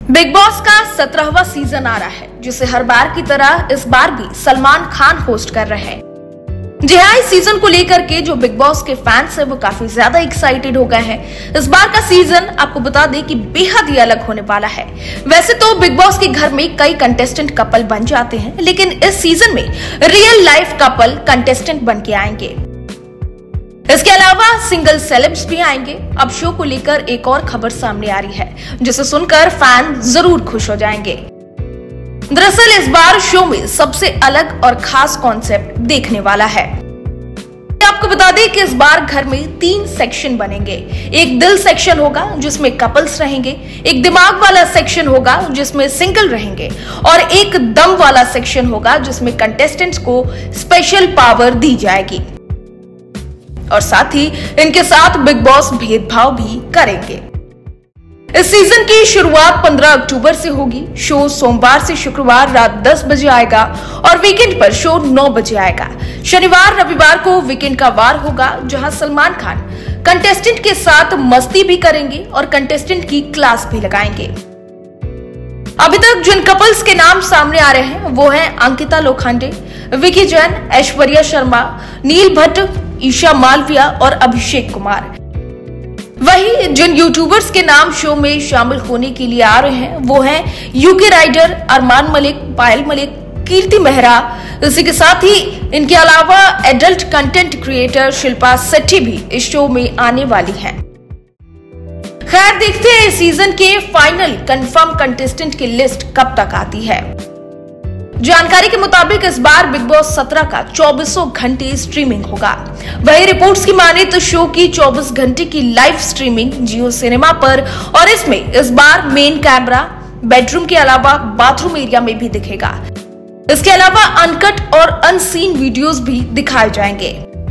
Big boss का 17वां season आ रहा है, जिसे हर बार की तरह इस बार भी सलमान खान होस्ट कर रहे हैं। जी हाँ, इस सीजन को लेकर के जो बिग बॉस के फैंस हैं वो काफी ज्यादा एक्साइटेड हो गए हैं। इस बार का सीजन आपको बता दें कि बेहद ही अलग होने वाला है। वैसे तो बिग बॉस के घर में कई कंटेस्टेंट कपल बन जाते हैं, लेकिन इस सीजन में रियल लाइफ कपल कंटेस्टेंट बन के आएंगे। इसके अलावा सिंगल सेलेब्स भी आएंगे। अब शो को लेकर एक और खबर सामने आ रही है, जिसे सुनकर फैन जरूर खुश हो जाएंगे। दरअसल इस बार शो में सबसे अलग और खास कॉन्सेप्ट देखने वाला है। आपको बता दें कि इस बार घर में 3 सेक्शन बनेंगे। एक दिल सेक्शन होगा जिसमें कपल्स रहेंगे, एक दिमाग वाला सेक्शन होगा जिसमें सिंगल रहेंगे, और एक दम वाला सेक्शन होगा जिसमें कंटेस्टेंट्स को स्पेशल पावर दी जाएगी। और साथ ही इनके साथ बिग बॉस भेदभाव भी करेंगे। इस सीजन की शुरुआत 15 अक्टूबर से होगी। शो सोमवार से शुक्रवार रात 10 बजे आएगा और वीकेंड पर शो 9 बजे आएगा। शनिवार रविवार को वीकेंड का वार होगा, जहां सलमान खान कंटेस्टेंट के साथ मस्ती भी करेंगे और कंटेस्टेंट की क्लास भी लगाएंगे। अभी तक जिन कपल्स के नाम सामने आ रहे हैं वो हैं अंकिता लोखंडे, विकी जैन, ऐश्वर्या शर्मा, नील भट्ट, ईशा मालविया और अभिषेक कुमार। वहीं जिन यूट्यूबर्स के नाम शो में शामिल होने के लिए आ रहे हैं वो हैं यूके राइडर, अरमान मलिक, पायल मलिक, कीर्ति मेहरा। इसी के साथ ही इनके अलावा adult content creator Shilpa Shetty भी इस शो में आने वाली हैं। खैर, देखते हैं इस सीजन के फाइनल कंफर्म कंटेस्टेंट की लिस्ट कब तक आती है। जानकारी के मुताबिक इस बार बिग बॉस 17 का 24 घंटे स्ट्रीमिंग होगा। वही रिपोर्ट्स की माने तो शो की 24 घंटे की लाइव स्ट्रीमिंग जियो सिनेमा पर, और इसमें इस बार मेन कैमरा बेडरूम के अलावा बाथरूम एरिया में भी दिखेगा। इसके अलावा अनकट और अनसीन वीडियोस भी दिखाए जाएंगे।